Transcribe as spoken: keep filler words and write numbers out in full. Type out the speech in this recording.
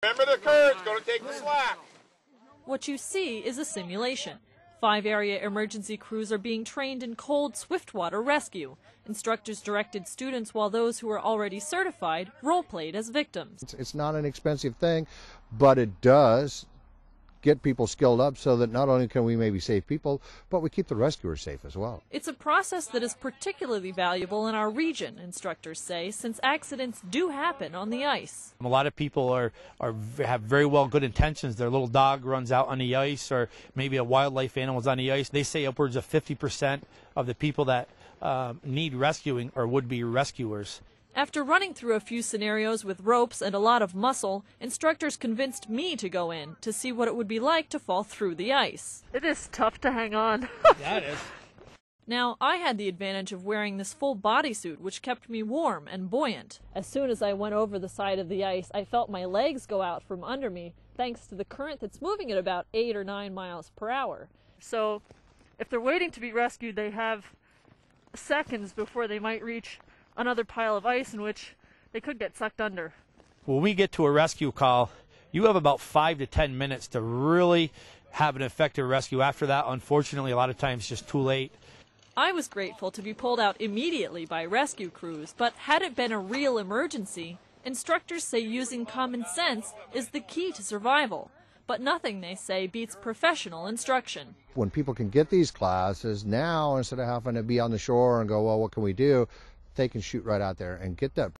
Remember the current's going to take the slack. What you see is a simulation. Five area emergency crews are being trained in cold, swiftwater rescue. Instructors directed students while those who are already certified role-played as victims. It's, it's not an expensive thing, but it does get people skilled up so that not only can we maybe save people, but we keep the rescuers safe as well. It's a process that is particularly valuable in our region, instructors say, since accidents do happen on the ice. A lot of people are, are have very well good intentions. Their little dog runs out on the ice, or maybe a wildlife animal's on the ice. They say upwards of fifty percent of the people that uh, need rescuing are would-be rescuers. After running through a few scenarios with ropes and a lot of muscle, instructors convinced me to go in to see what it would be like to fall through the ice. It is tough to hang on. Yeah, it is. Now, I had the advantage of wearing this full bodysuit, which kept me warm and buoyant. As soon as I went over the side of the ice, I felt my legs go out from under me, thanks to the current that's moving at about eight or nine miles per hour. So, if they're waiting to be rescued, they have seconds before they might reach another pile of ice in which they could get sucked under. When we get to a rescue call, you have about five to ten minutes to really have an effective rescue. After that, unfortunately, a lot of times it's just too late. I was grateful to be pulled out immediately by rescue crews, but had it been a real emergency, instructors say using common sense is the key to survival. But nothing, they say, beats professional instruction. When people can get these classes now, instead of having to be on the shore and go, well, what can we do? They can shoot right out there and get that